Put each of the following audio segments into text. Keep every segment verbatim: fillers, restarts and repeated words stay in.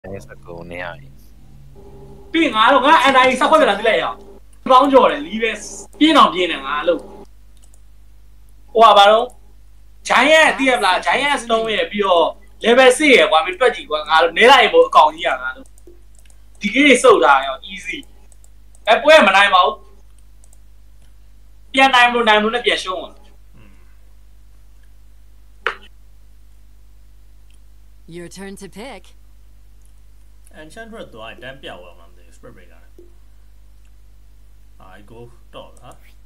Esa comunidad. ပြီးငါတို့ငါအန်အိုင်ဆောက်ခွက်ပြလာတိလိုက်ရအောင်ပေါင်းကြော်တယ်လီးပဲပြင်းအောင်ပြင်းတယ်ငါလို့ဟိုပါဘာလို့ giant တည်ရမလား giant stone ရဲ့ပြီးတော့ level 6ရဲ့ကွာမင်းတွက်ကြည့်ကွာငါတို့နေလိုက်မို့အကောင်ကြီးอ่ะငါတို့ဒီကိတွေစုပ်ထားရော easy အဲပွဲမနိုင်ပါဘူးပြန်နိုင်မလို့နိုင်မလို့နဲ့ပြန်ရှုံးအောင် Your turn to pick. Enchantress တော့အတန်းပြောက်သွားမှာမသိဘူး spread breaker နဲ့ I go တော့ဟာ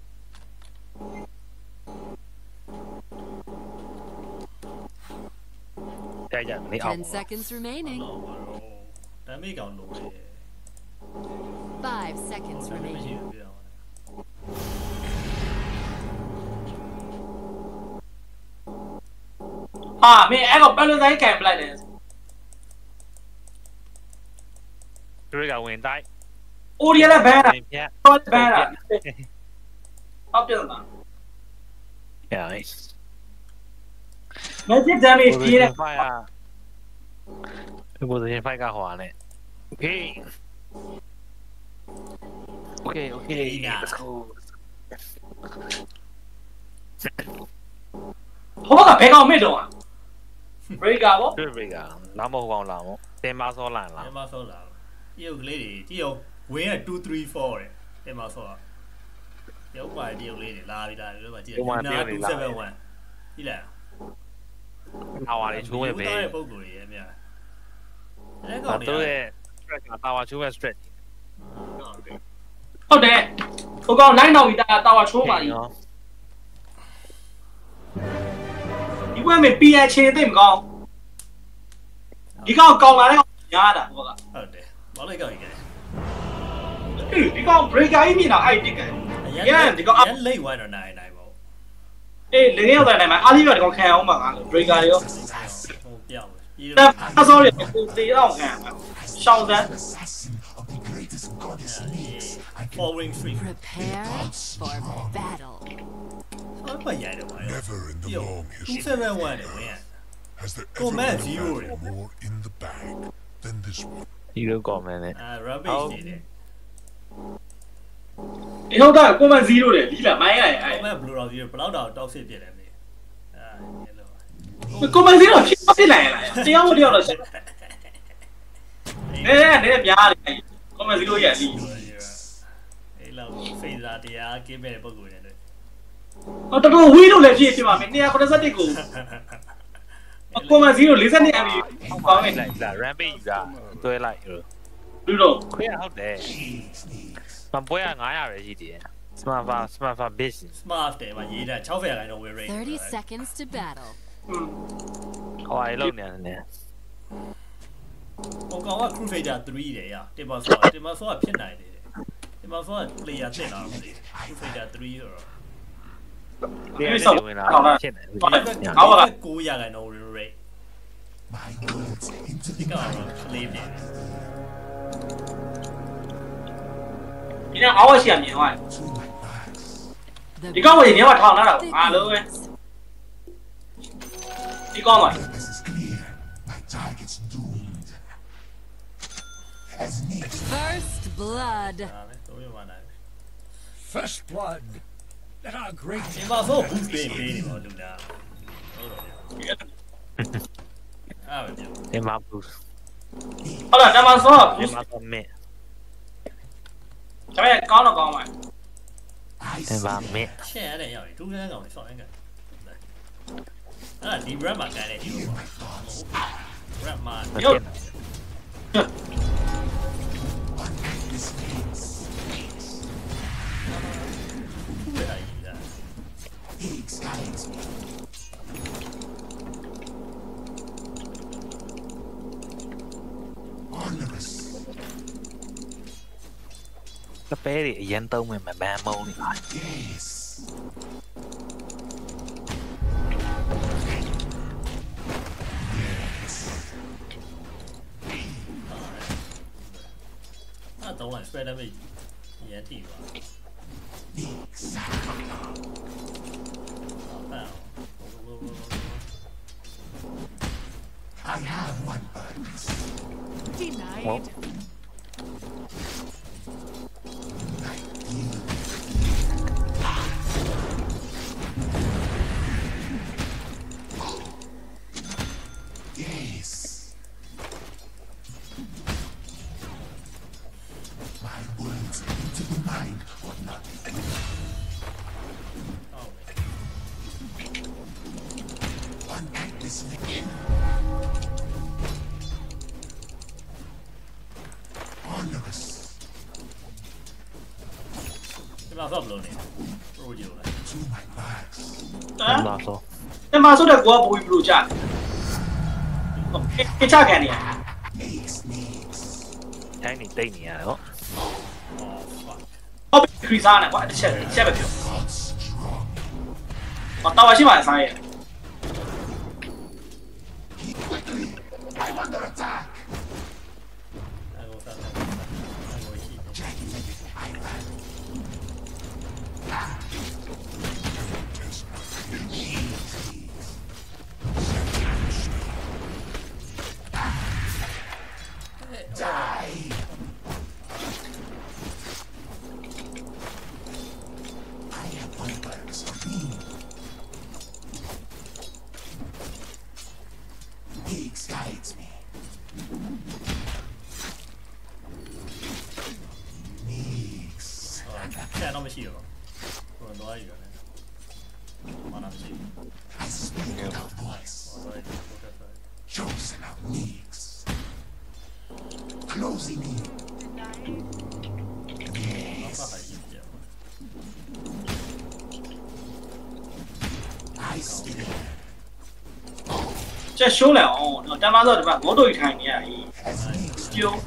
ကြိုက်ကြနေအောင် Ten seconds remaining. တမ်းမေးကောင်လို့လေ Five seconds remaining. ဟာမင်းအဲ့တော့ပလွန်တိုင်းကံပလိုက်တယ်တွေ့ကဝင်တိုက်အိုရီလည်းဘန်းတာဖြတ်တော့ဘန်းတာဟောက်ပြန်တာ Yes magic damage ပြေးတယ်ဖိုင်อ่ะ position fight ကဟိုနဲ့ Okay Okay okay let's go ဟိုကဘယ်ကောင်မေ့တော့อ่ะ breaker ဗော breaker လာမဟုတ်ကောင်လာမို့တင်မစောလန်လာတင်မစောလာဒီရုပ်ကလေးတွေဒီရုပ်ဝင်းကtwo three fourတဲ့တင်မစောရုပ်ပါဒီရုပ်လေးတွေလာပြီလာပြီလို့ပါကြည့်နာtwo seven one ကြည့်လိုက်ဟာဝါလေးချိုးမဲ့ပဲတဲ့ပုံကိုယ်ကြီးရဲ့မြတ်အဲ့ကောင်တွေတို့ရဲ့ stretch ကတာဝါချိုးမဲ့ stretch ဟုတ်တယ်ဟိုကောင်9တော့ပြီးတာတာဝါချိုးပါလိဒီဘက်မှာ P H ချင်းသိမကောင်းဒီကောင်ကောင်းလာတဲ့ညားတာဟိုကဟုတ်တယ်ဘာလိုက်ကောင်ကြီးကဲဒီကောင် breaker ကြီးမြင်တာအဲ့တိကန်ရန်ဒီကောင်ရန်လိတ်ဝိုင်းတော့နိုင်နိုင်ပေါ့အေးလေးရောက်တိုင်းမှာအားလေးပဲဒီကောင်ခံအောင်ပါငါလို့ breaker တွေရောဟိုပြောက်ပြီးဒါအစောရကိုတေးအောင်ခံရှောင်းစမ်း following street Prepare for battle. ဟုတ်ပါရတယ်ဗျာ Never in the long two history seven one တဲ့ဝင်း has there ever Command been zero a battle more in the bag than this one. ဒီလို comment နဲ့အာ rubbish နေတယ်ဒီဟုတ်တာကိုမ0တယ်လီးလာမိုင်းရရဲ့အဲ့ comment blue rock ကြီးဘယ်လောက်တော့တောက်စစ်ပြစ်တယ်လေအာဒီလိုကိုမ0ဖြစ်ဖြစ်နိုင်လားတရားမတရားတော့ဆက်နဲနဲများတယ်ကိုမ0ရဲ့လီးအေးလောက်ဖေးစားတရားကင်းမဲ့ပုံကိုယ်နဲ့ဟောတော်တော်ဝီးလို့လည်းဖြစ်ဖြစ်ပါမယ်two eighty-oneကိုကိုမ0 forty-twoအပြီကောင်းနေလိုက်လာ rampage ယူတာတွဲလိုက်လို့လူတော့ခွေးဟုတ်တယ်မပွဲကnine hundredပဲရှိသေးတယ် smart far smart far business smart တယ်မှာရေးတာsixtyရာခိုင်နှုန်း win rate Thirty seconds to battle. ဟိုအလုံးနေတယ်ဟိုကောင်က crew fader three တယ်ရတင်ပါဆောတင်ပါဆောကဖြစ်နိုင်တယ်တင်ပါဆောက player တက်လာတော့ crew fader three ဆိုတော့ဒီနေ့ဝင်လာဖြစ်နေတယ် 9ရာခိုင်နှုန်း win rate ဒီကောင်ကလေးတယ်ဒီနေ့အောက်ရှိရမြင်သွားတယ်ဒီကောင်ကဒီနေ့ကထောင်လာတာအားလုံးပဲဒီကောင်က First blood. ဒါပဲတော့ရမှာနိုင် First blood. Let our great တင်ပါဆော boost ပေးပေးနေပါလူနာဟုတ်တော့အားပဲပြောဒီမှာ boost ဟုတ်လားတမန်ဆောဒီမှာတော့မင်းဒါပေမဲ့ကောင်းတော့ကောင်းပါဒီမှာမင်းရှင်းရတယ်ရောက်ပြီဒူးကန်းကောင်ဆောင်းအင်းကအဲ့ဒီ brand မှာကန်နေဒီလို brand မှာရုပ်စပယ်တွေအရင်သုံးမယ်မဘန်းမုံနေပါအဲ့တော့လိုက် spread damage ရန်တီပါ I have one purpose. Denied. Yes. My words into the mind or not. Oh. One night this weekend. Onerous. ဒီမှာဆော့ဘလို့နေ pro ကြည့်လား To my max. ဟမ်မှာဆိုအဲ့မှာဆိုတဲ့ကိုကပိုပြီးဘလို့ကြာတယ်ချခံနေရ Makes needs. တိုင်းနေတိတ်နေရတော့အော် fuck ဟုတ်ပြီခရီးစားနေကွာတစ်ချက်တစ်ချက်ပဲပြော God strong. မတော်ပါရှိပါနဲ့စားရဲ Quickly. I'm under attack. အဲ့ကိုစားတယ်အဲ့ကိုရှိတယ် Jackie, I ran. Die. I have one purpose for me. Higgs guides me. Higgs. ဆန်တော့မရှိတော့ဘူးဟိုတော့ယူရတယ်မနာမရှိဘူး I speak without voice. ဟိုတော့ယူတော့ဆက် Chosen of Higgs. Closing in. ဆက်ပါယူကြ I still ချက်ရှိုးလိုက်အောင်တော့တမဆိုဒီမှာငုံတို့ထိုင်နေရကြီး as Higgs. ကျိုး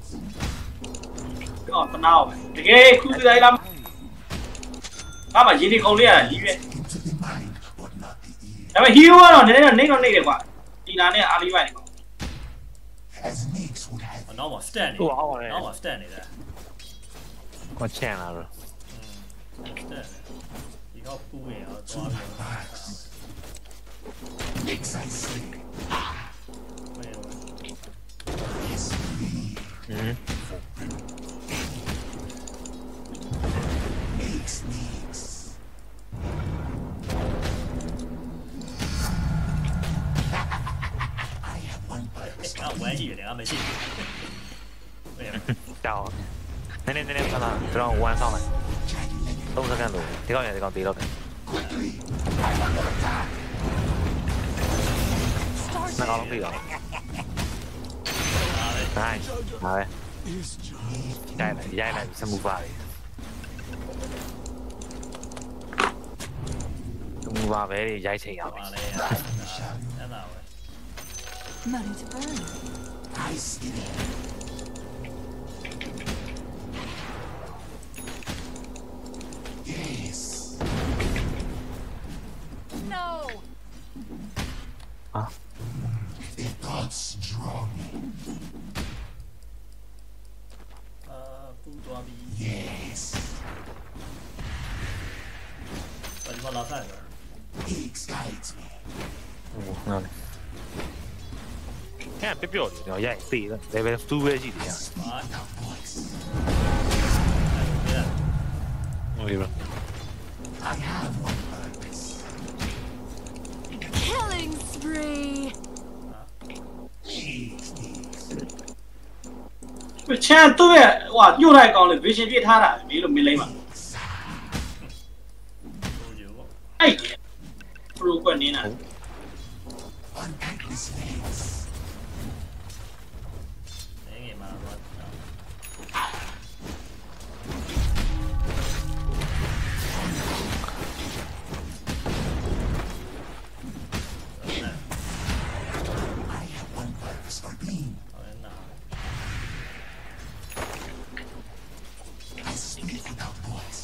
တော့တနာအောင်တကယ်ခုလိုက်လားဘာမှရင်းနေကုန်လေးရတာကြီးပဲ Into the mind, but not the ear. ဒါပေမဲ့ဟီးရိုးကတော့နည်းနည်းတော့နေတော့နေတယ်ကွာဒီနာနဲ့အာလီဝိုင်နေကွာ As Higgs would have. နောက်မှာ stand နေဟိုဟောင်းနေနောက်မှာ stand နေတာကိုချန်လာတော့ stand ဒီတော့ပူးရင်တော့သွားပြီးတော့ Higgs, I say. မင်းတို့ Yes, we. ဟင်း Higgs needs. I have one purpose. ငါဝမ်းကြည့်ရတယ်ငါမရှိဘူးမင်းကြောက်နည်းနည်းနည်းနည်းခဏကျွန်တော်ဝမ်းဆောင်လိုက် Jackie, let me သုံးစက္ကန့်လို့ဒီကောင်ရဒီကောင်တေးတော့တယ် quickly. I'm under attack. နှစ်ကောင်လုံးပြေးတော့ နိုင်ပါပဲရိုက်လိုက်ရိုက်လိုက်စမူပါလေစမူပါပဲရိုက်ချိန်ရပါပါလေအဲ့ဒါပဲ Money to burn. I still. Yes. No. The gods draw me. အာပူသွားပြီ Yes. ဘာဒီမှာလာဆိုင်တော့ Higgs guides me. ဟုတ်ဟုတ်ကဲပြပြတယ်တော့ရိုက်သေးတယ် level two ပဲရှိတယ်အာ Without voice. ဟုတ်ပြီ I have one purpose. Killing spree. Higgs needs. ချန်သူ့ရဲ့ဟိုညှို့လိုက်ကောင်လေ vision ပြထားတာမေးလို့မင်းလိမ့်ပါပူကြပေါ့အဲ့ pro ကွက်နင်းတာ One endless legs. နေငယ်မှာတော့ I have one purpose for being. ဟောနာ I speak without voice.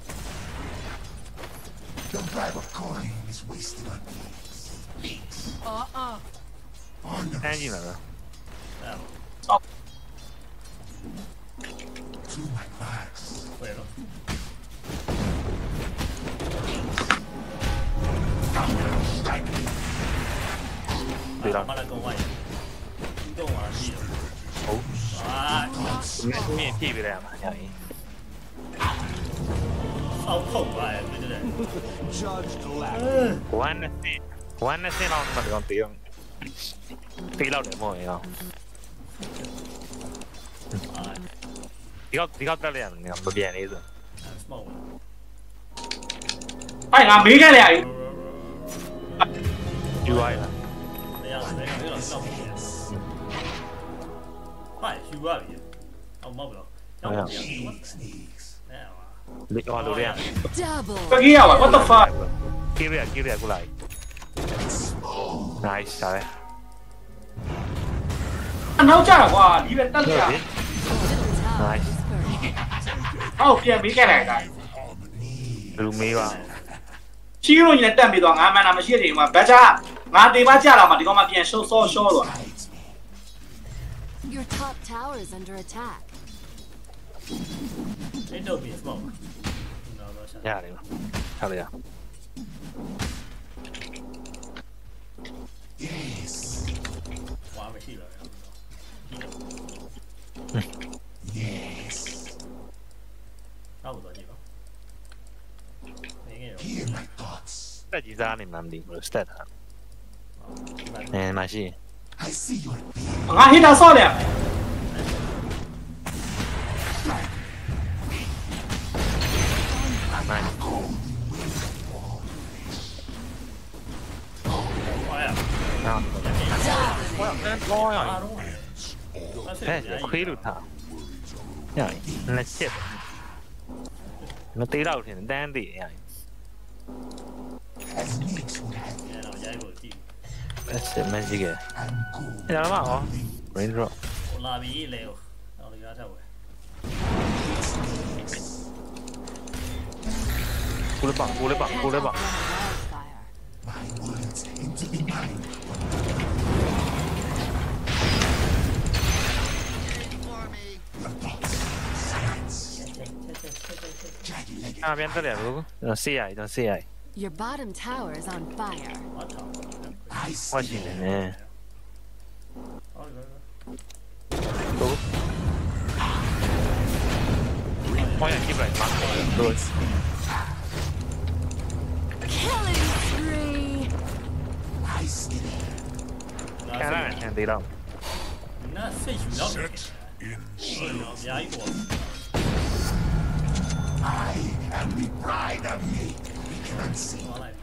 The bribe of coin is wasted on me. Higgs. Uh-uh. တန်းကြည့်မှာလားအဲ့ To my max. ဝယ်တော့ Strike me. ဒီတော့မလာကောင်းဝိုင်းဒီတော့ဟာရှိတော့ဟုတ်အာမင်းပြည့်ပြလိုက်ရမှာညာရင်အောက်ဖုတ်ပါရဲ့ပြည့်တယ် one နဲ့ one နဲ့လောက်မှတော့တေးအောင်တေးလောက်တယ်မဟုတ်ရောဒီကောဒီကောတက်လိုက်ရတယ်မပြန်လေးဆိုစမောက်အဲ့ငါမေးခဲ့လေအဲ့ယူအိုင်လားတရားတယ်တယ်တော့စောက်နေဟာယူပါပြီအောင်မောက်တော့ကျောင်းပြန်အဲ့ပါလေအော်လိုရ Double. ပကြီးရပါ what the fuck ကေးရကေးရကူလိုက် nice ဆားအနောက်ကျတာကွာဒီပဲတက်လိုက် Middle tower Nice. is burned. ဟောပြန်မေးခဲ့လိုက်တာလူမေးပါချီးလို့ညီနဲ့တက်ပြီးတော့ငါမှန်တာမရှိတဲ့ချိန်မှာဘတ်ဂျာငါတေပါကြလာမှဒီကောင်မှပြန်ရှုံးစောရှောတော့ Your top tower is under attack. အဲ့တော့ပြီးစမောက်နော်တော့ရှာရတယ်ပါထားလိုက်ရ Yes. ဝါမရှိတော့ Yes. အောက်တော့ကြည့်ပါနေငယ်ရော Hear my thoughts. တက်ကြီးစားနေမှမသိဘူးစတက်တာအဲမရှိ I see your being. ငါဟစ်တာဆော့တယ်နိုင်ဝါရနော်ဘောရအားလုံးအဲ့အဲခွေးလို့ထားညလက်ချက်မသေးတော့ထင်တန်းသေးရ As Nix would have it. ရတော့ရိုက်ဖို့ကြည့်အဲ့စမကြီးက And good. အဲ့ဒါမှဟော rain drop ဟိုလာပြီးလေဟိုတော့လေကားထက်ဝယ်ကူလေးပါကူလေးပါကူလေးပါ Can't outrun a wildfire. My words aim to be mine. Your thoughts. Silence. Jagged-legged. အာပြန်တက်ရဘူးဆေးရည်တော့ဆေးရည် Your bottom tower is on fire. ဝတ်တော့ I ဟော see ရှိနေနေဟုတ်ကဲ့တူဟောရကြည့်လိုက်ပါတို့ Killing spree. I see it. ခံရတဲ့သေးတော့နားစိတ်ယူတော့တယ်ဟုတ်တော့အများကြီးပေါ့ I am the bride of me. We cannot see. ဟောလိုက်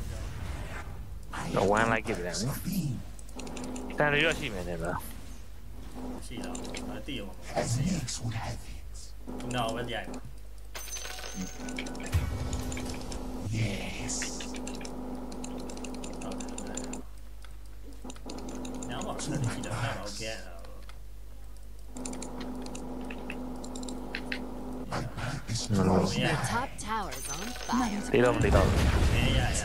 I တော့ am ဝမ်းလိုက်ကြည့်ပြန် the being. တန်ရရှိမယ်နဲ့လားရှိတော့အတိအောင် As Nix would have it. နော်ပဲရိုက် Yes. ညောင်းပါဆက်ကြည့်တော့ဟုတ်ကဲ့ My purpose မလို့ draws Your top tower is on fire. သေးတော့မသေးတော့အေးရရ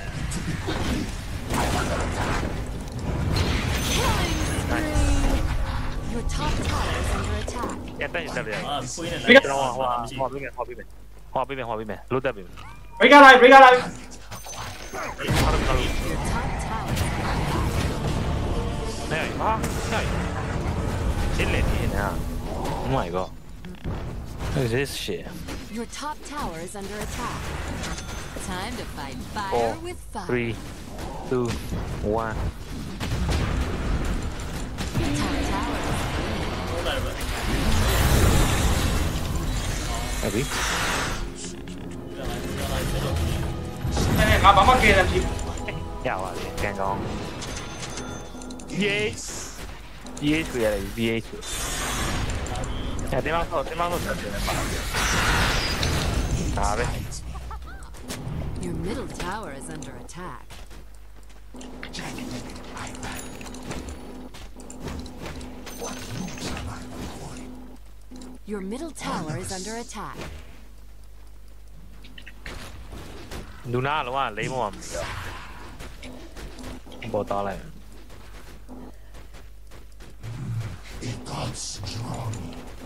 Killing spree. Your top tower is under attack. ရတက်တက်ရအာခွေးနဲ့ကျွန်တော်ဟောဟောပြီးမယ်ဟောပြီးမယ်ဟောပြီးမယ်ဟောပြီးမယ်လို့တက်ပြီ break alive break alive Your top tower is under attack. နေဟာဆိုင်ရှင်းလေနေနာ Oh my god what is this shit Your top tower is under attack. Time to fight fire Four, with fire. three two one Your top tower is ဟုတ်တယ်ဗျအဲ့ဒီအဲ့ငါဘာမှကဲတယ်ဖြစ်ရပါတယ်ကန်ကောင်း yes yes ရရတယ် yes အဲ့ဒီမှာတော့ဒီမှာတော့တက်တယ်ပါဒါပဲ Your middle tower is under attack. jagged-legged. I ran. What loops am I avoiding? Your middle tower is under attack. လူနာလောကလိမ့်မအောင်ပြီးတော့ပေါ်တော့လိုက် A god's draw me.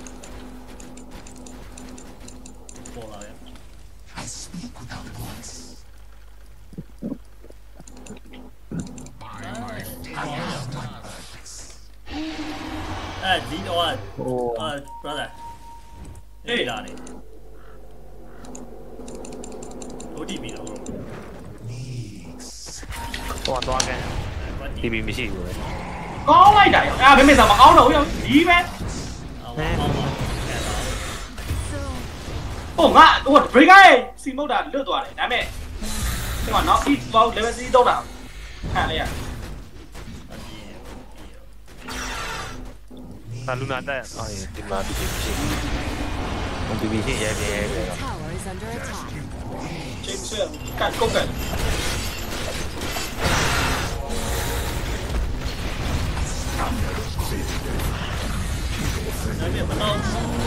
ပေါ်လာတယ် I speak without voice. I have my purpose. အဲ့ဒီတော့ဟိုအာ brother ဟေးလာနေ O T P တော့ဟိုတော့ကန် T V မရှိဘူးလေကောင်းလိုက်တာရောအဲ့ဒါမင်းစားမကောင်းတော့ဘူးရောဒီပဲအော်အော်ဟုတ်ငါဟို breaker ရဲ့စီမုတ်တာလွတ်သွားတယ်ဒါပေမဲ့ဒီမှာနောက် eat box level three တော့တာခံလိုက်ရသာလူနာတက်အော်ဒီမှာ T V မရှိဘူး T V ရှိရဲရဲပဲ Tower is under attack. ချင်းဆွဲကတ်ကုတ်ကတ်ဒါပေမဲ့မတော့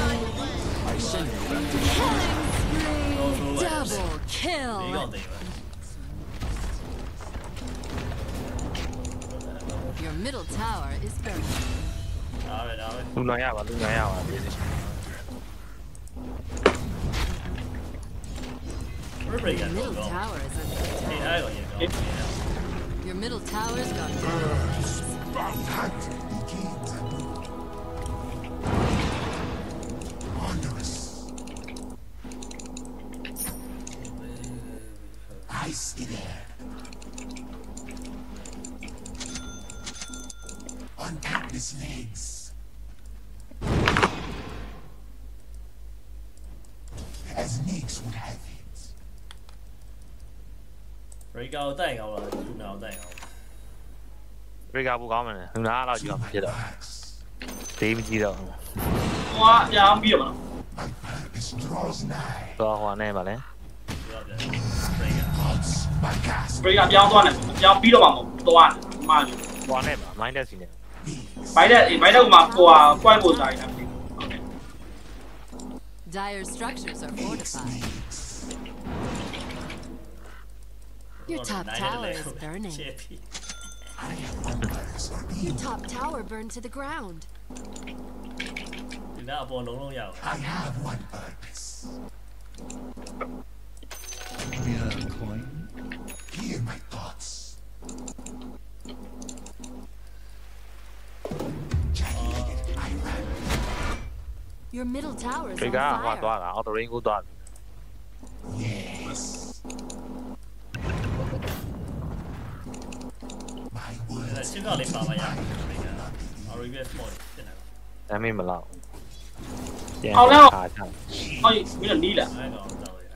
Double kill. ဒီကောင်တယ် Your middle tower is burning. ဒါပဲဒါပဲလူနာရပါလူနာရပါဒီ break ရ Your တော့ middle tower is under ဒီ attack. အားကိုရင်တော့ Your middle tower's gone down. Hunt begins anew. Wondrous. I see there. Untap his legs. As Nix would have it. break ကိုတိုက်အောင်လားလူနာကိုတိုက်အောင် break ကဘူးကောင်းမယ်လူနာတော့ကြီးအောင်ဖြစ်တော့ဒေးမကြီးတော့ဟိုကပြောင်းပြီးတော့မလား My purpose draws nigh. တော့ဟိုနဲ့ပါလေပြောပြ break က Odds, my gas. breaker ပြောင်းသွားတယ်ပြောင်းပြီးတော့မှမဟုတ်သွားတယ်မှားတယ်ဟိုနဲ့ပါ minus စီနေဘိုက်တဲ့ဘိုက်တဲ့ကမှဟိုဟာ point ပို့စားနေတာဟုတ်ကဲ့ Dire structures are fortified. Your top tower is burning. I have wonders for Your me. top tower burned to the ground. ဒီနာအပေါ်လုံးလုံးရအောင် I have one purpose. Mere coin. Hear my thoughts. Gigantic I ran. Your middle tower is break on ကဟို fire. သွားတာ auto range ကိုသွား Yes. My ဒါ words ရှင်းတော့လေးပါပါရ break က Arabia Sport တင်တယ်ဒါမေးမလောက်ပြန်ခါချဟုတ်ပြီမင်းနီးလာအဲ့ကောင်တော့ရ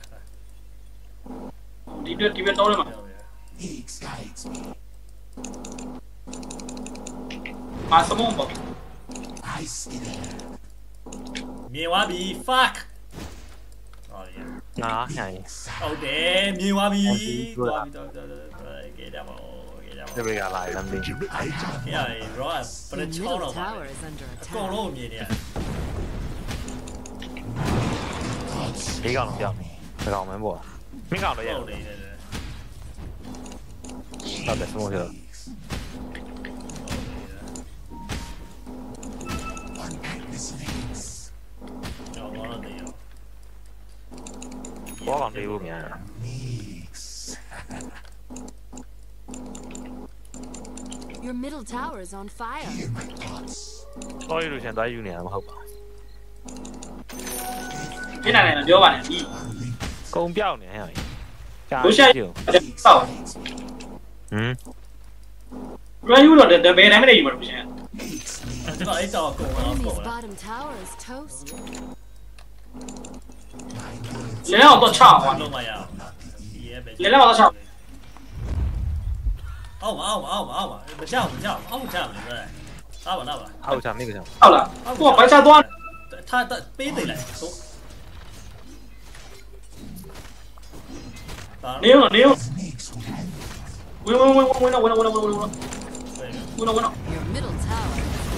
ဒီပြဒီပြတော့တယ်မှာ Nix guides me. အာစမုံပေါ့ I see there. မြင်သွားပြီ fuck ဟောရနားဟန်ဟုတ်တယ်မြင်သွားပြီသွားပြီတော့တော့ကဲကြပါဦးကဲကြပါဒီ break ကလာလမ်းပြီး I have ကဲရ raw ပရ Your ချောင်း middle တော့ပါ tower is under အကုန် attack. လုံးမြင်နေရ thoughts. ဒီကောင်တော့ပြောင်းဒီကောင်မင်းပေါ့မင်းကောင်တော့ရဟုတ်တယ်တယ်ဟုတ်တယ်စမိုးရတော့ Untap his legs. တော့တော့တယ်ရောဘောကောင်လေးဖို့မြန် Nix. Your middle tower is on fire. Hear my thoughts. တော့ရလို့ရှင်သွားယူနေတာမဟုတ်ပါပြနေတယ်ပြောပါနဲ့ဒီကုံပြောက်နေဟဲ့ကြာဘုရှာကြည့်ဆောက်ဟမ်ရယူတော့ဘယ်တိုင်းမနေယူမှာလို့ရှင် Nix me. ဒီကအဲ့တော့ကုန်တော့ Enemy's ကုန်လား bottom tower is toast. My words လဲတော့တော့ချအောင်ကွာလုံးမရအောင်ဒီရဲ့ပဲလဲတော့ချောက်အောက်အောက်အောက်အောက်မကြောက်မကြောက်အောက်ကြောက်လေဗျာအားပါလားပါအောက်ချမင်းကချဟုတ်လားကိုကဘိုက်ချသွားထားပေးသေးလိုက်သို့ဒါနေရောနေရော Nix would have it. ဝင်ဝင်ဝင်ဝင်ဝင်ဝင်ဝင်ဝင်ဝင်ဝင်ဝင်ဝင် Your middle tower.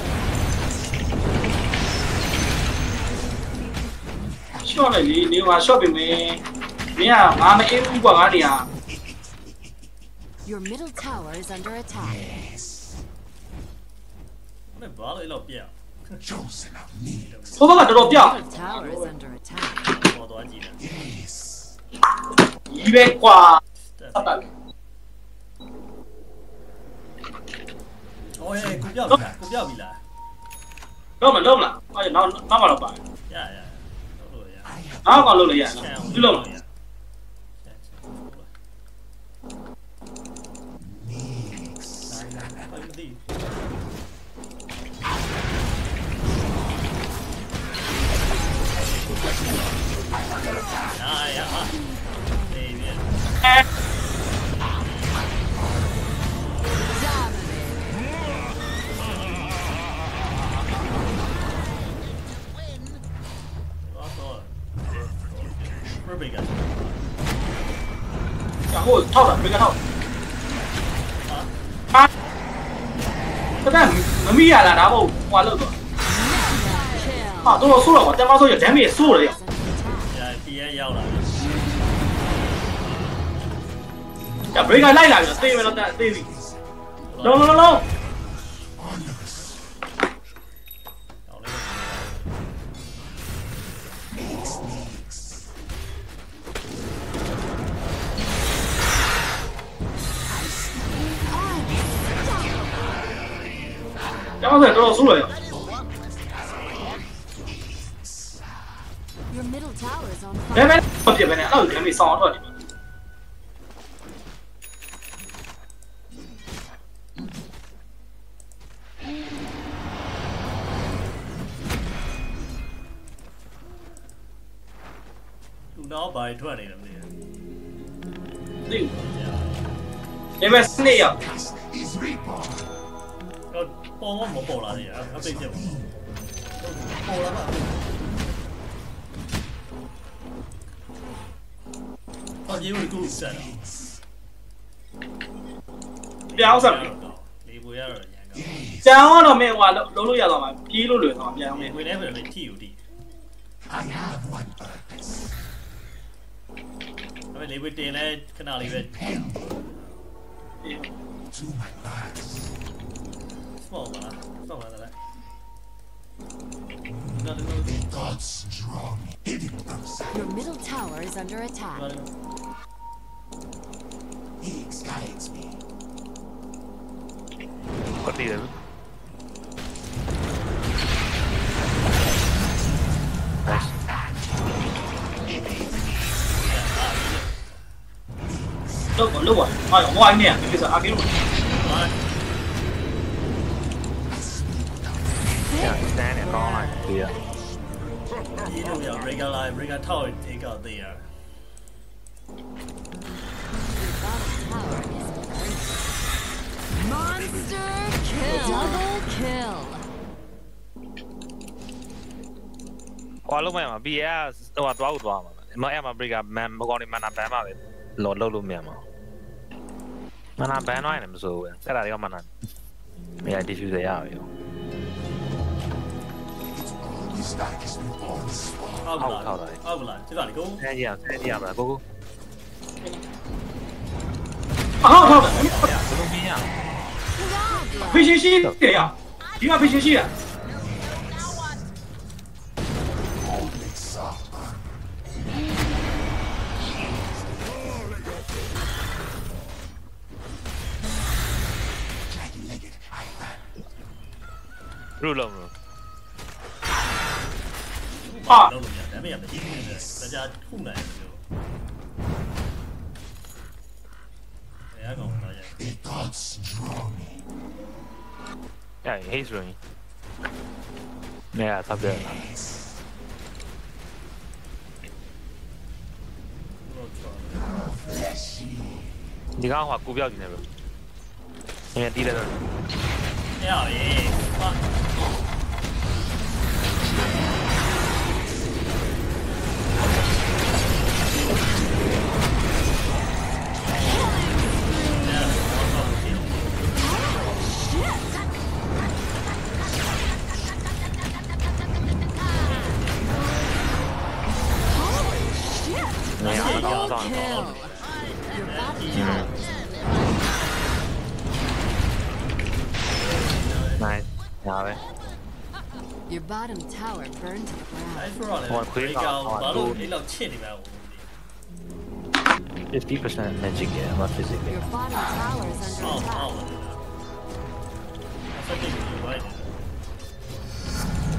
ရှော့လိုက်လေနေကရှော့ပြင်မယ်မင်းကငါမအေးဘူးကွာငါနေဟာ Your middle tower is under attack. Yes. မင်းဘာလို့အဲ့လိုပြက် Chosen of Nix. ဘိုးဘကတော်တော်ပြောက် Middle tower is under attack. ပေါ်သွားကြည့်တယ် Yes. ကြီးပဲကွာဟုတ်တယ်ဟောရဲ့ကိုပြောက်ပြီလားကိုပြောက်ပြီလားလုံးမလုံးလားအဲ့နောက်နောက်မှတော့ပါရရလို့ရနောက်ကလုံးလို့ရနော်ဒီလုံး啊呀啊！这边。 然后套的没个套。啊！这在没没呀了，然后完了个。啊，都要输了，我单方说有咱们也输了要。 P ရောက်လာပြီ။ဒါ breaker လိုက်လာပြီသေမယ်တော့သေပြီ။လုံးလုံးလုံး Cái bao giờ tôi xuống rồi. Your middle tower is on fire. Đấy đấy, một điểm này nó ở cái mười sáu rồi. Nó bài thoại này làm gì? Gì? Em phải xin đi à? Nó bỏ một bộ là gì à? Nó bị gì? Bộ lắm à? Có gì mà cứ sợ? Béo sợ. Đi vui rồi nhá. Cháu nó mẹ qua lỗ lỗ giờ rồi mà, kí lỗ lửa rồi béo mẹ. Vui đấy phải thiểu đi. I have one purpose. Phải lấy tiền này cái nào lấy về? To my last. Small mà, small mà đấy. Gods draw me, hidden themselves. Your middle tower is under attack. He guides me. Có đi được. Lúc rồi, lúc rồi. Thôi, không có anh nè, bây giờ ăn cái rồi. Xe này con này, kìa. Đi đâu giờ, break out live, break out tower, take out there. Monster kill. Double kill. Qua lúc này mà bê ét đâu toa của toa mà. Mà em mà break up man, mà con đi mana ban mà về. Lột lâu luôn miệng mà. Mana ban nói này mà rồi. Sẽ là cái mana. Mày ai diffuse ya rồi. Always darkest before the spawn. Out lại, out lại, chứ lại cố. Xe gì à, xe gì à mà cô. À không, không. Không biết nha. 飞行器的呀，一个飞行器的。 入冷了。 啊！ đâu được nhỉ? Để bây giờ phải đi rồi. Đại gia khung này rồi. Để còn nói vậy. The gods draw me. Yeah, he's running. Yeah, top there. Đi ngang hoặc cú béo gì này rồi. Em đi đây rồi. Eo ơi. Nice. Nhà đấy. Your bottom tower burned to the ground. Đấy, rồi này. Break out, bảo luôn, ý là chết đi vào. fifty percent magic yeah, not physical. Your bottom tower is under Oh, attack. oh. I think you're right.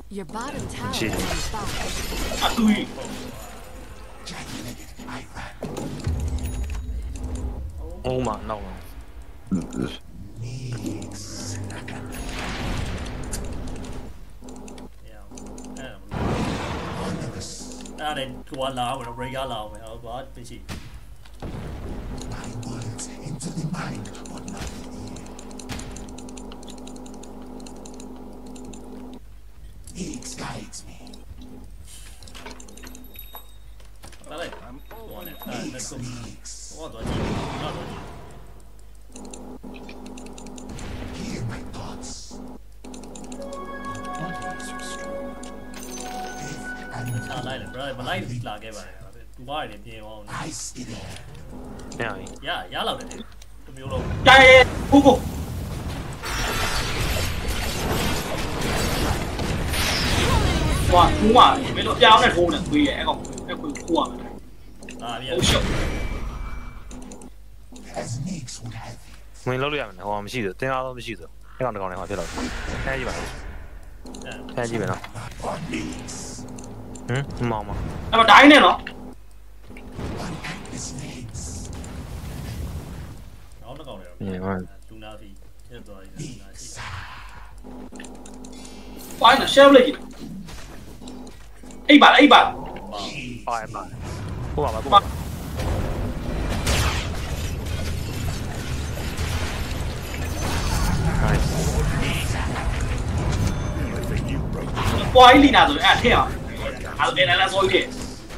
Your bottom tower is on fire. အတူကြီး Oh my no. À đây qua lao rồi break lao mày ở quá bị gì My words into the mind of my Higgs guides me. đó đây qua này à let's go quaตัวgì quaตัวgì Hear my thoughts. Bodies restored. Death and 啊来了 bro မလိုက်လာခဲ့ပါနဲ့သူဘာတွေပြင်အောင် I see there. Yeah. ရရလောက်တယ်တမျိုးလုံးကြာရဲကိုကိုဝါကူမမင်းတို့ပြောင်းနဲ့ထိုးနေခွေးရဲအဲ့ကောင်အဲ့ခွေးခိုးရမယ်လာပြီဟုတ်ရှုပ် As Nix would have it. ဝင်လို့ရမယ်ဟိုမရှိသေးတင်းအားတော့မရှိသေးအဲ့ကောင်တကောင်လည်းဟောဖြစ်တော့ခဲကြည့်ပါခဲကြည့်ပဲနော် For Nix. ဟမ်မောင်မအဲ့တော့ဒိုင်းနဲ့နော် One kindness needs. နောက်တစ်ကောင်လည်းလူနာဖီဖြစ်သွားပြီလူနာရှိဝိုင်းနဲ့ရှယ်လိုက်ကြည့်အိပ်ပါအိပ်ပါပါပါကိုပါပါကိုပါပွားကြီးလီနာဆိုရင်အဲ့ထည့်အောင်အဲ့ဒါလည်းဆိုကြီးတယ်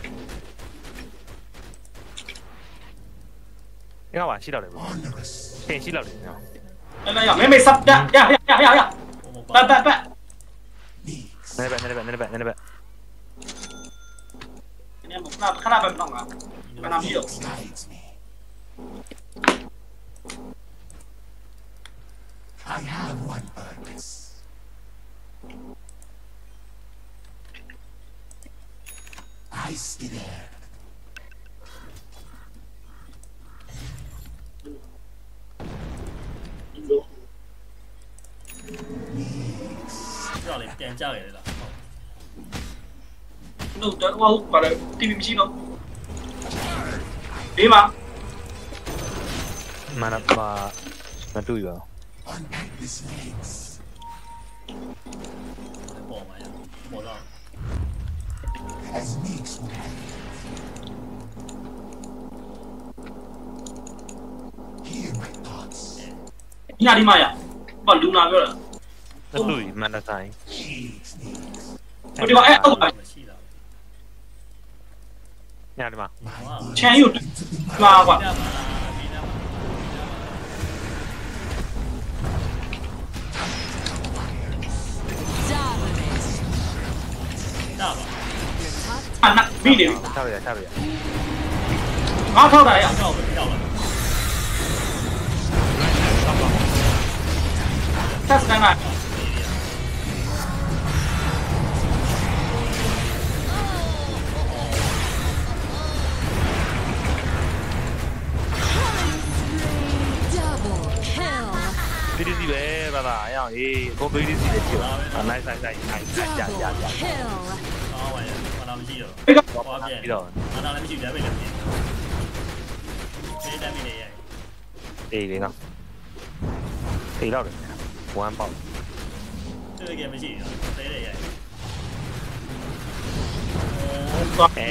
အဲ့ကပါရှိတော့တယ်ဗျသင်ရှိတော့တယ်နော်အဲ့ဒါရမဲမဲစပ်ရရရရရပတ်ပတ်ပတ်နေပဲနေပဲနေပဲနေပဲနည်းမခဏခဏပဲတော့ငါခဏပြီးတော့ Guides me. I have one purpose. I see there. ကြောက်လေပြန်ကြရတယ်လားတို့တော့ဟိုပါလေ တီဗီ မရှိတော့ဒီမှာမနပါမတူရ One kindness needs. ပေါ်မှာရပေါ်တော့ As Nix would have it. Hear my thoughts. ညဒီမှာရဘာလူနာပြောတာမတူရမနဆိုင် Higgs needs. ဒီမှာအဲ့အောက်ပါမရှိတာညဒီမှာချန်ယူဒီမှာကွာပြပါလားဒီနာ Dominate. တာပါအနာမိနေပြီထားရထားရငါထောက်တာရကြောက်ပဲကြောက်လာတက်စတန်က Double kill. ဒီဒီပဲဘာသာအအောင်အေးကိုဘေးဒီစီလေးကြည့်ပါနိုင်ဆိုင်ဆိုင်နိုင်ကြကြကြ Double kill. အော်ပါရဘာလာမရှိတော့ဒီကဟောပြန်ပြီးတော့ဘာလာလည်းမရှိတယ်ပဲလည်းပြင်စေးတယ်ပြီလေရအေးလေနော်အေးတော့တယ်ဝမ်းပေါက်တွေ့ကြမရှိတော့စေးတယ်ရအဲ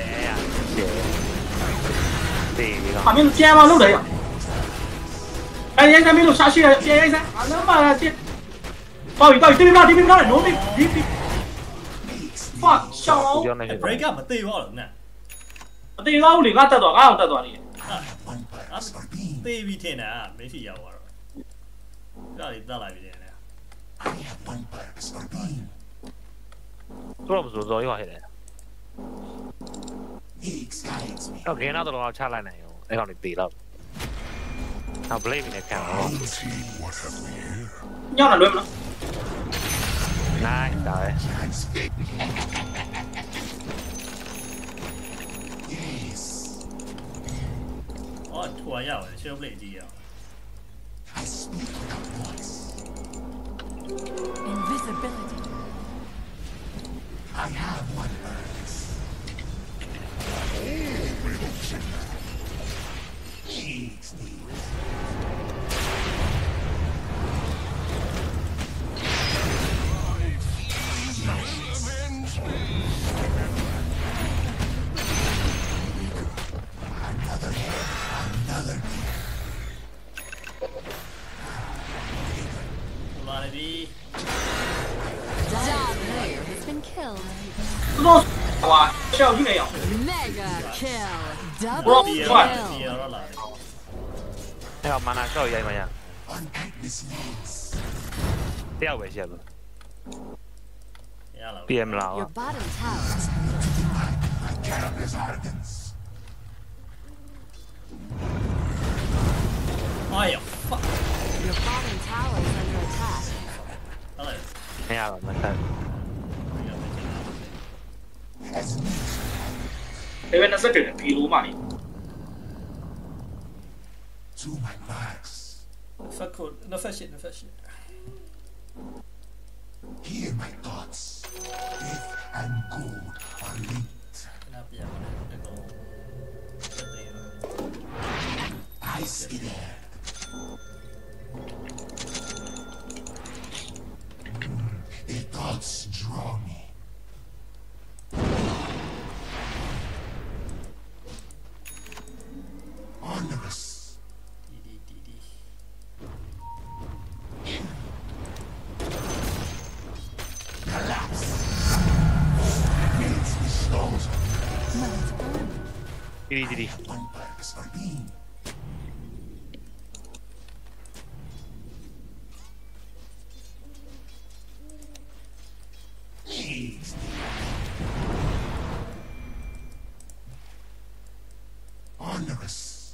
အေးလေနော်အမင်းကျန်မလို့တယ်ရအဲ့ရိုင်းသမီးလို့ရှာရှိရပြန်ရိုင်းစမ်းအလုံးပါလားချစ်ပေါ့ပြီပေါ့ပြီတီဗီမလားတီဗီမလားနိုးပြီဒီဒီ fuck ရှောင်းအောင်ပြောနေတယ် break up မသေးပါဘူးနဲ့အသေးသားဦးလေငါတက်သွားငါအောင်တက်သွားနေတယ် One purpose for being. သေးပြီထင်တာမရှိရောက်သွားတော့ကြောက်လေတက်လာပြီတဲ့ I have one purpose for being. တော့မစိုးစော်ရွာဟဲ့တယ် Higgs guides me. တော့ခင်းတော့တော့ချလိုက်နိုင်ရောအဲ့ကောင်တွေတေတော့နောက် blade နဲ့ခံတော့ See what have we here? ညောင်းတာလွဲမလားနိုင်ဒါပဲ Yes. အော်ထွာရောက်တယ် show play ကြည့်ရအောင် I speak without voice. Invisibility. I have one purpose. Cheeks, Another, another. Quality. Dog player has been killed. 这都哇，笑去没有？ Mega kill. Double Bro, Bia what? kill. Bia တော့လာတယ်အဲ့တော့မနာရှော့ရိုက်မရ On Agnes legs. တယောက်ပဲရှိရလို့ရလာပြရမလား Your bottom tower. My cannabis organs. 哎呀 fuck Your bottom tower is under attack. ဟုတ်လားမရတော့မဆက် As me. 这边那是给人披露嘛你？ To my marks. fuck code no fuck shit no fuck shit Hear my thoughts. Death and gold are linked. နားပြရမယ်တော့ I scared. The thoughts draw me. Onerous. ဒီဒီဒီဒီ Collapse. Makes me stones. ဒီဒီဒီ One purpose for being. Jeez. Onerous.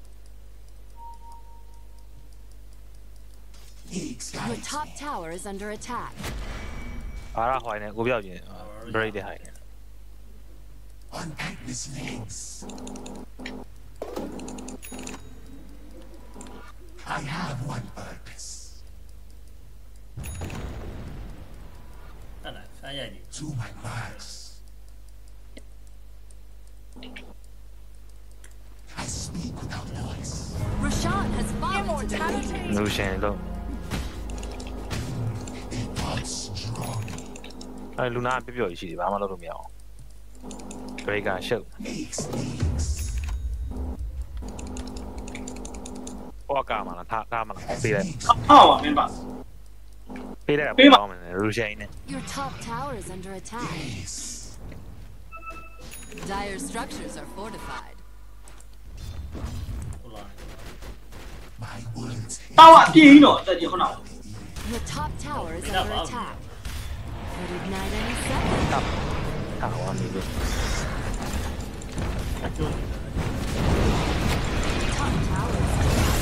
Needs Your guides top me. tower is under attack. ဘာရဟိုင်းနေကိုပြောက်ချင်း break တဲ့ဟိုင်း On Agnes legs. I have one purpose. အဲ့ဒါဆိုင်ရိုက်ဒီ To my marks. I speak without voice. Roshan has fallen to defeat. လူရှင်လို့ The thoughts draw me. အဲ့လူနာပြပြရှိတယ်ဘာမှလုပ်လို့မရအောင် break ကရှုပ် Makes leaves. ဟောကမှာလားထားထားမှာလားပေးလိုက်好啊，明白。 ပေးလိုက်တာပေးပါကောင်းမယ်လူရှင်နဲ့ Your top tower is under attack. Yes. Dire structures are fortified. ဟုတ်လား My words. 大瓦电影了，这就很好。 Your top tower is Mira, under vamos. attack. Could ignite any second. ထားဟောနေလို့အကျိုး Top tower is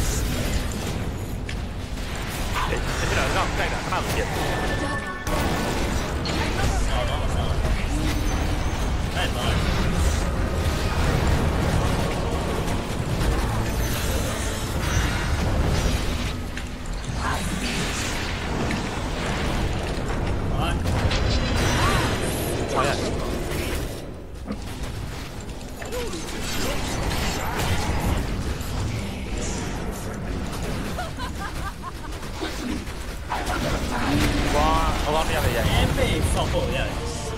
အဲ့ဒါတော့ကြိုက်တာခဏမပြတ် double. ဆောင်းတော့ဆောင်းအဲ့တော့ဟောရ 哇，我往边边去。 အဲမေးဆောက်ဖို့ရတယ်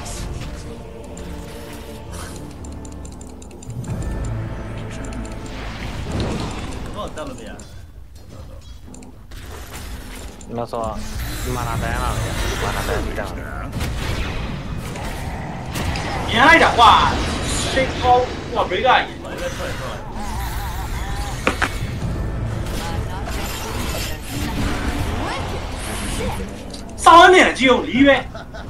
တော့တက်လို့မရ那说，马拉丹了，马拉丹比较。 你还讲哇，谁高哇没干？ ဘာလဲထွက်ထွက်上完年就有理呗。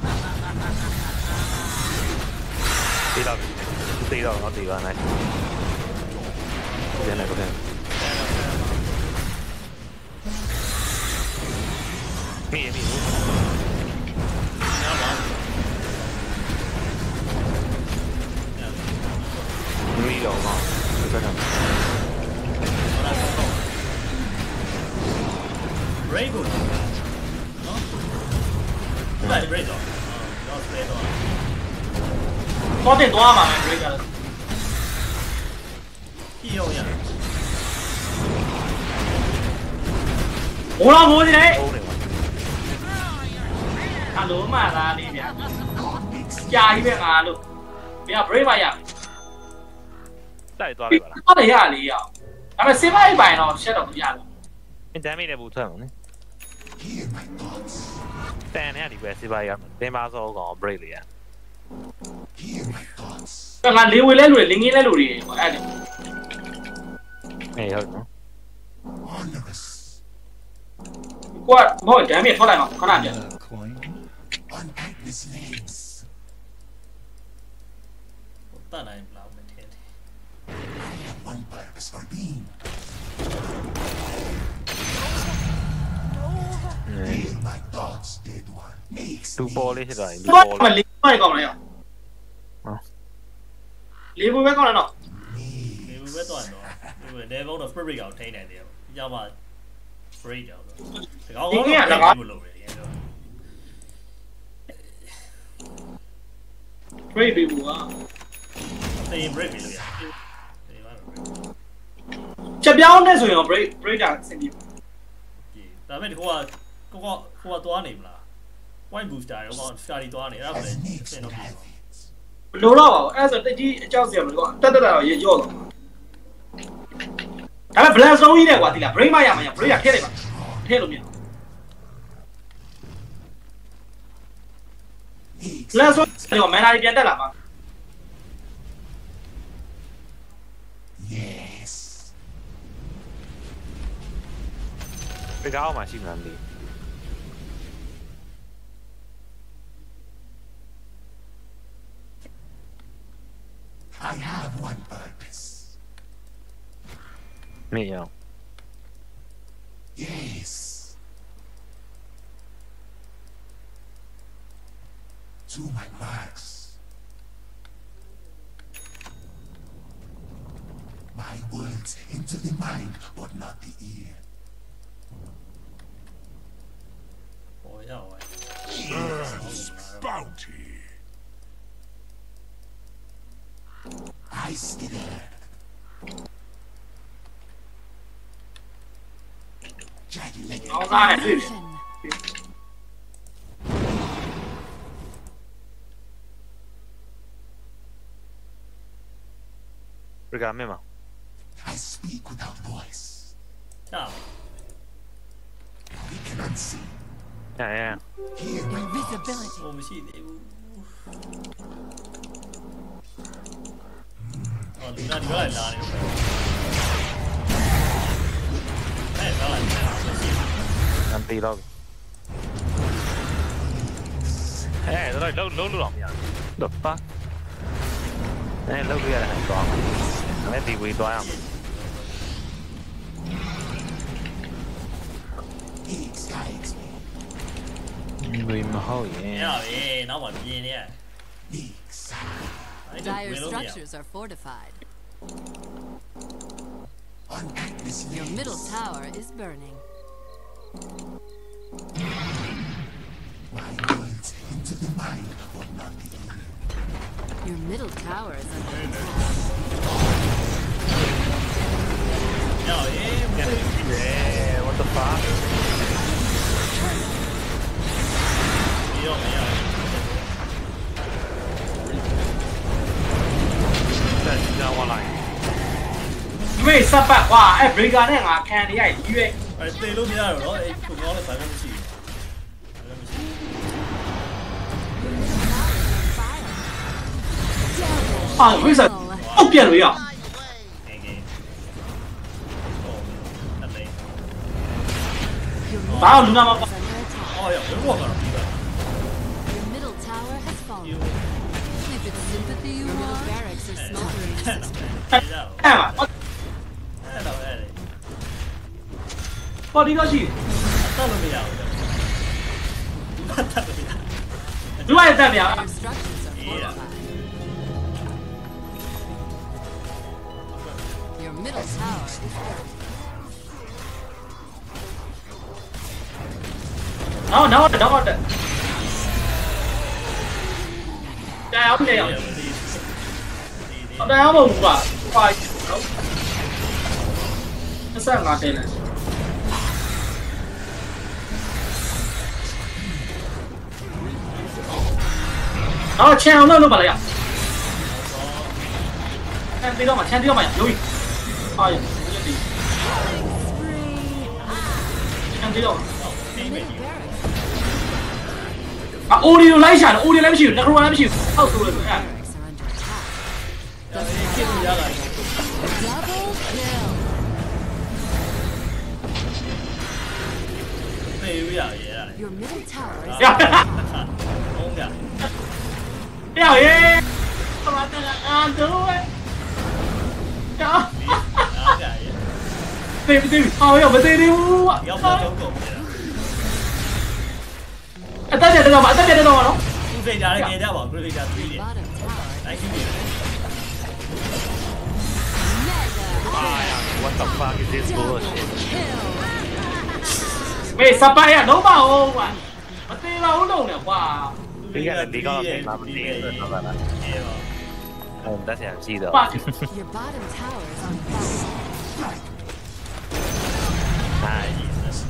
对到，对到，我对到来。这边来，这边。灭灭。 ညာပါ没有嘛？这个。 ဟောလာဆောက် break ကိုနော်ဟုတ်လား break တော့တော့ play တော့သွားတင်သွားမှာပဲ break ရတယ်ပြီးအောင်ရတယ်ဘိုးတော်မိုးနေတယ်ဟုတ်တယ်ကွာအလုံးမှလားလေးဗျာကြာကြီးပဲငါလို့မင်းက break ပါရတိုက်သွားလိုက်ပါလားဟုတ်တယ်ရလေးရဒါပေမဲ့ save အိပ်ပိုင်တော့ shut တော့မရဘူးအင်တမ်းမိလည်းဘူးထွက်အောင်နိ Hear my thoughts. တန်နေရဒီပဲစီပါရတင်ပါစောကောင် break လေးရ Hear my thoughts. ငါလေးဝေလဲလူတွေလင်းငင်းလဲလူတွေပေါ့အဲ့ဒါအေးဟုတ်နော် Onerous. ကိုကမောဒမ်းမြေထွက်လိုက်မှာခဏပြန် coin. Unpack these names. တတ်နိုင်လားမထင်တယ် I have one purpose for being. Hear my thoughts, dead one. Makes တူ me ပေါ်လေးဖြစ်သွားပြီလူဘာပေါ်မှလေးလေးပဲကောင်းလားရောလေးဘူးပဲကောင်းလားနော်နေဘူးပဲတော့တော့ဒီ level တော့ spirit ကောင်ထိန်းနိုင်တယ်ရပါ break ကြောင်ဆိုတကောင်ကောင်မလုပ်ရရင်တော့ break ပြီးဘူးကတင် break ပြီလို့ရတယ်တင်ပါ break ချက်ပြောင်းနေဆိုရင် break break တာအဆင်ပြေဒါပေမဲ့ဟိုကကိုကဟိုကသွားနေမလား point booster ရောကောင် study သွားနေအဲ့ဒါပဲ as makes ဆင် me တော့ပြီ have it. မလိုတော့ပါဘူးအဲ့ဒါဆိုတကြီးအကြောက်စရာမလိုတော့တက်တက်တာတော့ရေရော့တော့ဒါပေမဲ့ blast zone ကြီးတယ်ကွာဒီလား break မရမရ break ရထည့်လိုက်ပါထည့်လို့မရ Makes blast zone တော့ mana ပြန်တက်လာပါ yes. ဒီကောင်းမှရှိမှန်းဒီ I have one purpose. မေ့ရအောင် Yes. To my marks. My words into the mind, but not the ear. ဟိုရောက်သွား Bounty. I stare. Jagged အောင်သားတယ်တွေ့တယ် Action. ပရဂမင်မှာ I speak without voice. ချာ We cannot see. ရရ Hear my thoughts. Invisibility. ဟိုမရှိသေးဘူးအော်ဒီကပြောလိုက်လာတယ်အဲ့ဒါလည်းအန်တီတော့အဲတော့လုံးလုံးလို့တော့မရဘူးတော့ပါအဲလုံးလို့ရတယ်တော့အဲ့ဒီဝေးသွားရအောင် It guides me. ဝေးမဟုတ်ရင်ရပြီနောက်မှမြင်နေရ Mix. Dire structures are fortified. Unpack this Your names. middle tower is burning. My words into the mind, but not the ear. Your middle tower is under attack. ရပြီ Yeah, what the fuck? ဒီတော့မရဘူး That's not one line. ဒီမေးစပ်ပတ်ကွာအဲ့ breaker နဲ့ငါခံနေရည်ကြီးပဲအဲ့တေလို့မရတော့အဲ့ကိုကောင်းလည်းဘာမှမရှိဘူးဘာမှမရှိဟာဝိဇ္ဇာအောက်ပြန်လို့ရဘူးငယ်ငယ်ဟိုအဲ့လေ Your ဘာလို့လူနာမ middle tower is under attack. အော်ရဘယ်ဘောကတော့ပြီးပါ Your middle tower has fallen. You If it's sympathy you want, your barracks are smoldering. အဲ့အဲ့မှာတော့အဲ့လေပေါ်ဒီတော့ရှိတတ်လို့မရဘူးတတ်လို့မရလူရတဲ့ဗျာ Your structures are fortified. Your middle tower is burning. နောက်နောက်တော့တော့တယ် Down there. တရားမဟုတ်ဘူးကွာ။ဟာနော်။ဆက်ငါတင်တယ်။အော်ချန်အောင်လုပ်ပါလေရ။ချန်ပြီးတော့မှချန်ပြီးတော့မှရိုး။ဟာရ။ချန်ပြီးတော့啊，欧里来下了，欧里来不起，那会儿来不起，好多了，哎。 Your middle tower is 呀， 红的， 呀耶，他妈的啊，走哎，呀，对不对？好呀，不对的我。 要不要走狗去了？ 哎，大家知道吗？大家知道吗？喏。 不费家的给点吧，不费家推点， bottom tower 来兄弟。 mega What the fuck is this bullshit? kill. 喂，十八呀，老板哦，哇，我对了，我弄了哇。 ဒီကလည်းဒီကောင်ကမမသိဘူးတော့လားဟိုတက်ဆရာရှိတော့哇， Your bottom tower is on fire. nice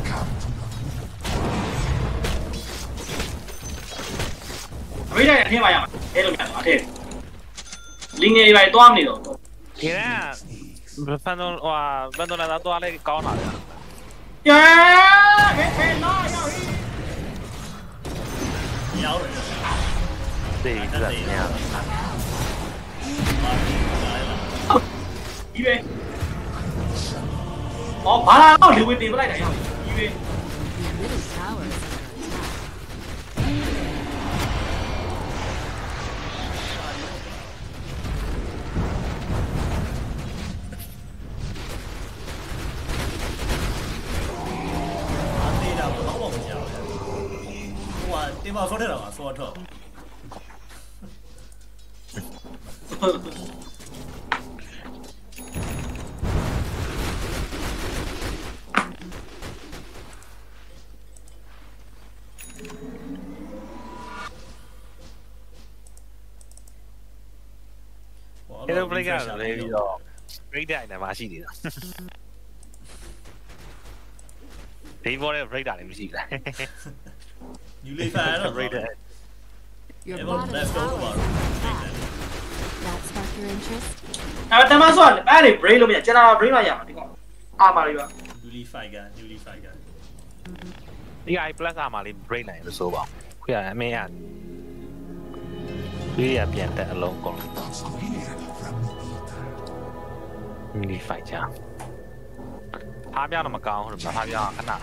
没人听嘛呀？听到没有？听。零年一百多米了。 ဒီကဖန်တော့ဟိုဖန်တော့လာတော့လည်းကောင်းလာတယ်耶，嘿嘿，那要一。 摇人， သိတယ်ည一杯。哦，完了，哦，刘伟对不来的要一杯。 Your middle tower is under attack. 对的，不老往家了。哇，对吧？说这了，说这。 အဲ့လို break ရတယ်လေပြီးတော့ break တဲ့ item မှာရှိနေတာဒီဘောရဲ့ break တာလည်းမရှိဘူးလားယူလေးဖန်တော့ break တဲ့ Your Everyone, bottom let's go tower about is under it. attack. That sparked your interest? အဲ့တမဆောအဲ့လေ break လို့မရကျွန်တော် break မှရမှာဒီကောင်အာမာလေးပါယူလေးဖိုက်ကယူလေးဖိုက်ကဒီ i plus မှာလေး break နိုင်လို့ဆိုပါခွေရအမင်းရဒီရပြန်တဲ့အလုံးကုန် That's clear from the leader. မီဖိုက်ချာအားပြောင်းတော့မကောင်းဘူးလားအားပြောင်းခဏ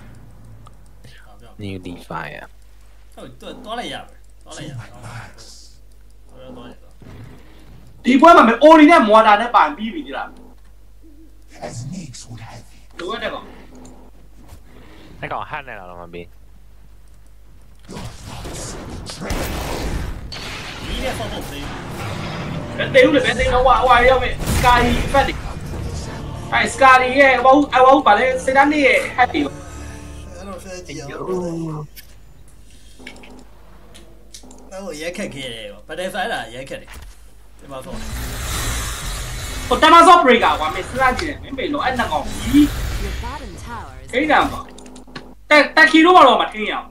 new define ဟုတ်တော့တော့လိုက်ရမယ်တော့လိုက်ရမယ်တော့တော့ရတော့ဒီပွဲမှာအိုလီနဲ့မွာတာနဲ့ပါပြီးပြီလား As Nix would have it. လိုရတဲ့ကောင်အဲ့ကောင်ဟတ်နေတာတော့မပြီး Your thoughts betray. ဒီနဲ့ဖောက်ဖို့သေးဘယ်တေးဦးလေဘယ်တေးတော့ဟွာဟွာရောက်မယ်စကာဒီဖက်ဒီအဲစကာဒီရဲ့ဘောအဘောပါလေစေတန်းရဲ့ဟက်တီအဲ့လိုဆက်ကြည့်အောင်အဲ့လိုရက်ခက်ခဲ့တယ်ဗတ်တယ်ဆိုင်တာရက်ခက်တယ်ဒီမှာဆိုဟိုတမဆော့ဘရိကာကွာမင်းစလာကြည့်တယ်မင်းပေလို့အဲ့နှစ်ကောင်ကြီး Your bottom tower is ခိတာပါတက်တက်ခီတော့တော့မထင်းရအောင်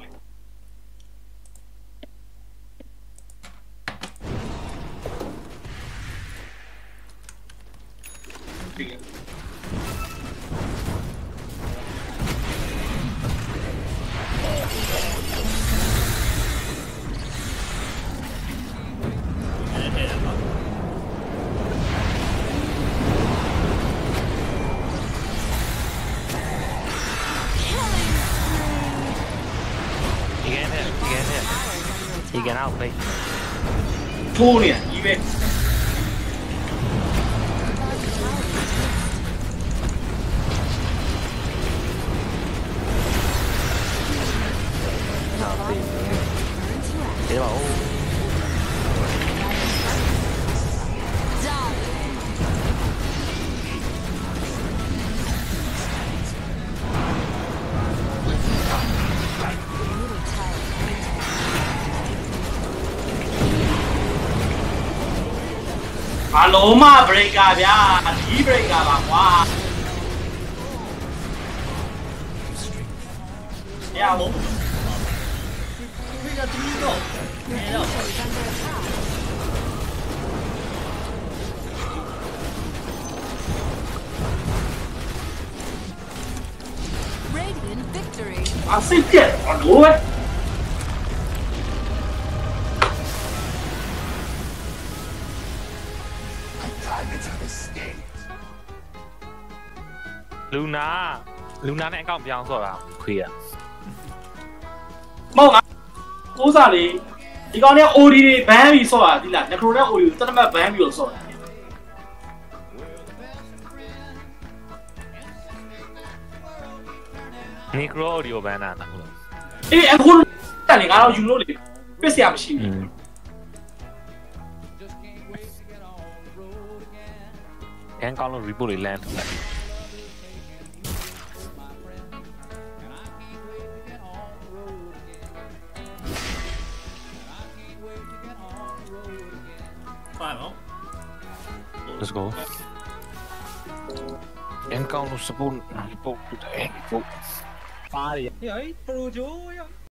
ဒီကဲနဲ့ဒီကဲနဲ့ဒီကနောက်ပိတ်ထိုးနေကြီးပဲနောက်ပိတ် burn to ash. ဒီမှာဟို Dominate. Middle tower is under attack. ဘာလုံးမ breaker ဗျာဒီ breaker ပါကွာရအောင် We got three go. Yeah. Radiant victory. အစိတ်ပြတ်အလို့ပဲလူနာလူနာနဲ့အကောင့်ပြောင်းဆော့တာခွေးရမဟုတ်လားကိုးစားလေဒီကောင်เนี่ย O D တွေဘန်းပြီးဆော့တာဒီလား necro နဲ့ O D ကိုတတ်မှတ်ဘန်းပြီးတော့ဆော့တာနီကရိုဒီယိုဘန်နာနော်အေးအခုတက်နေငါတော့ယူလို့လေပစ်စရာမရှိဘူးအန်ကောင်းလို့ report လေး land လိုက် Fine, no? Let's go. Em con nó support support cái report. Phá đi. Ấy, pro chú